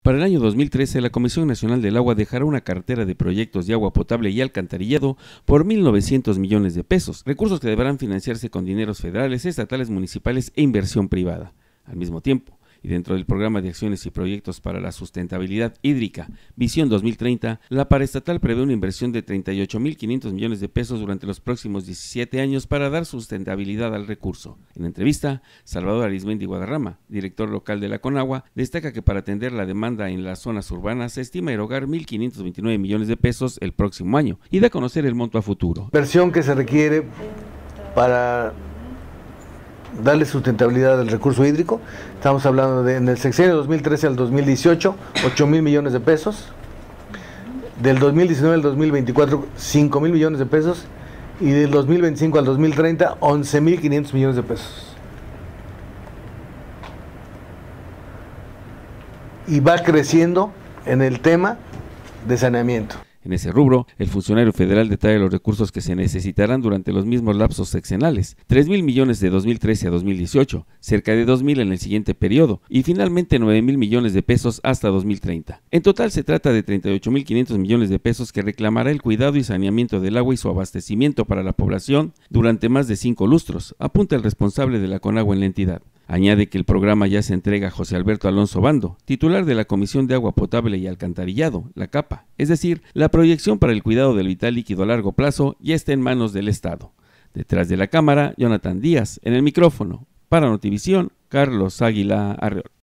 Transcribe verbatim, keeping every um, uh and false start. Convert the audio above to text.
Para el año dos mil trece, la Comisión Nacional del Agua dejará una cartera de proyectos de agua potable y alcantarillado por mil novecientos millones de pesos, recursos que deberán financiarse con dineros federales, estatales, municipales e inversión privada. Al mismo tiempo, y dentro del Programa de Acciones y Proyectos para la Sustentabilidad Hídrica, Visión dos mil treinta, la paraestatal prevé una inversión de treinta y ocho mil quinientos millones de pesos durante los próximos diecisiete años para dar sustentabilidad al recurso. En entrevista, Salvador Arizmendi Guadarrama, director local de la Conagua, destaca que para atender la demanda en las zonas urbanas se estima erogar mil quinientos veintinueve millones de pesos el próximo año y da a conocer el monto a futuro. Inversión que se requiere para darle sustentabilidad al recurso hídrico. Estamos hablando de, en el sexenio dos mil trece al dos mil dieciocho, ocho mil millones de pesos. Del dos mil diecinueve al dos mil veinticuatro, cinco mil millones de pesos. Y del dos mil veinticinco al dos mil treinta, once mil quinientos millones de pesos. Y va creciendo en el tema de saneamiento. En ese rubro, el funcionario federal detalla los recursos que se necesitarán durante los mismos lapsos sexenales, tres mil millones de dos mil trece a dos mil dieciocho, cerca de dos mil en el siguiente periodo y finalmente nueve mil millones de pesos hasta dos mil treinta. En total se trata de treinta y ocho mil quinientos millones de pesos que reclamará el cuidado y saneamiento del agua y su abastecimiento para la población durante más de cinco lustros, apunta el responsable de la Conagua en la entidad. Añade que el programa ya se entrega a José Alberto Alonso Bando, titular de la Comisión de Agua Potable y Alcantarillado, la CAPA, es decir, la proyección para el cuidado del vital líquido a largo plazo ya está en manos del Estado. Detrás de la cámara, Jonathan Díaz, en el micrófono. Para Notivisión, Carlos Águila Arreola.